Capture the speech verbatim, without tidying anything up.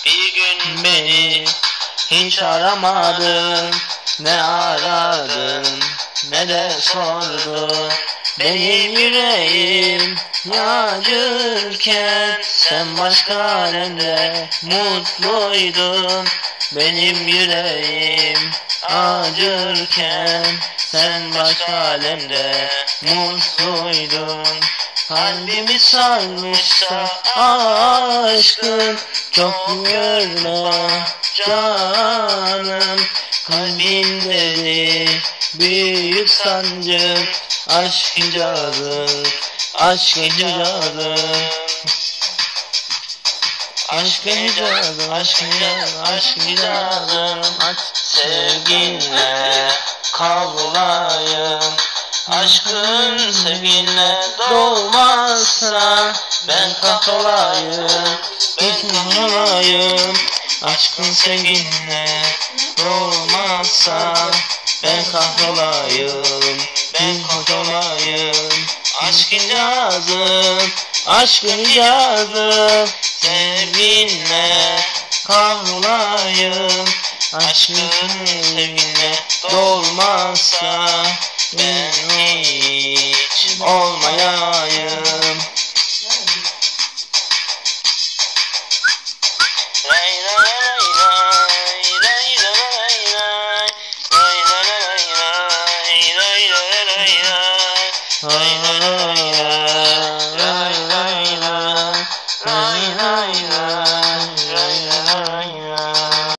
Bir gün beni hiç aramadın, ne aradın ne de sordun. Benim yüreğim yanarken sen başka alemde mutluydun. Benim yüreğim acırken sen başka alemde mutluydun. Kalbimi sarmışsa aşkın, çok görme canım. Kalbimde büyük sancı, aşk hicadı, aşk hicadı. Aşk hicadı, aşk hicadı, aşk hicadı. Aç sevginle kavlayım. Aşkın sevginle doğmazsa ben kahrolayım, ben kahrolayım. Aşkın sevginle doğmazsa ben kahrolayım, ben kahrolayım. Aşkın yazım, aşkın yazım, sevginle kahrolayım. Aşkın sevginle dolmazsa ben hiç olmayayım. Lay lay lay lay, lay lay lay, lay lay lay, lay lay lay, lay lay lay.